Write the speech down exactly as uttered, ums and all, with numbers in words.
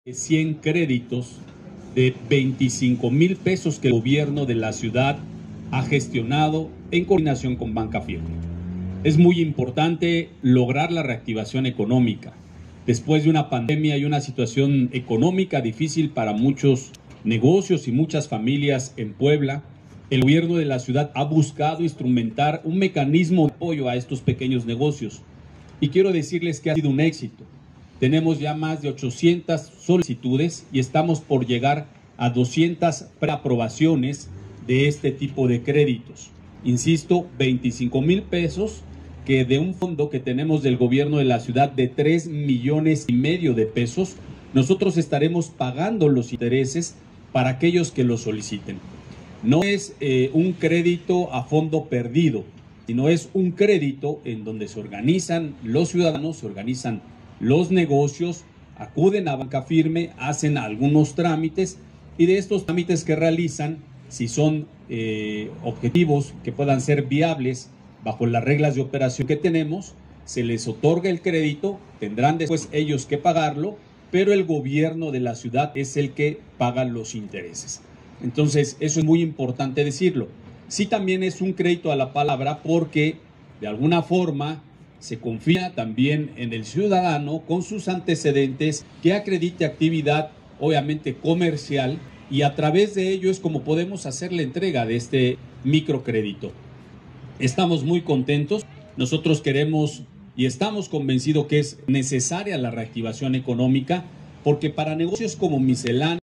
cien créditos de veinticinco mil pesos que el gobierno de la ciudad ha gestionado en coordinación con Banca Firme. Es muy importante lograr la reactivación económica. Después de una pandemia y una situación económica difícil para muchos negocios y muchas familias en Puebla, el gobierno de la ciudad ha buscado instrumentar un mecanismo de apoyo a estos pequeños negocios. Y quiero decirles que ha sido un éxito. Tenemos ya más de ochocientas solicitudes y estamos por llegar a doscientas preaprobaciones de este tipo de créditos. Insisto, veinticinco mil pesos que de un fondo que tenemos del gobierno de la ciudad de tres millones y medio de pesos, nosotros estaremos pagando los intereses para aquellos que lo soliciten. No es eh, un crédito a fondo perdido, sino es un crédito en donde se organizan los ciudadanos, se organizan los negocios, acuden a Banca Firme, hacen algunos trámites y de estos trámites que realizan, si son eh, objetivos que puedan ser viables bajo las reglas de operación que tenemos, se les otorga el crédito, tendrán después ellos que pagarlo, pero el gobierno de la ciudad es el que paga los intereses. Entonces, eso es muy importante decirlo. Sí, también es un crédito a la palabra porque de alguna forma se confía también en el ciudadano con sus antecedentes que acredite actividad, obviamente comercial, y a través de ello es como podemos hacer la entrega de este microcrédito. Estamos muy contentos, nosotros queremos y estamos convencidos que es necesaria la reactivación económica porque para negocios como miscelánea,